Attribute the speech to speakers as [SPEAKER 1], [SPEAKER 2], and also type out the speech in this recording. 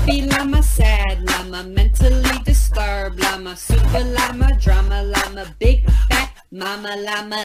[SPEAKER 1] happy llama, sad llama, mentally disturbed llama, super llama, drama llama, big fat mama llama.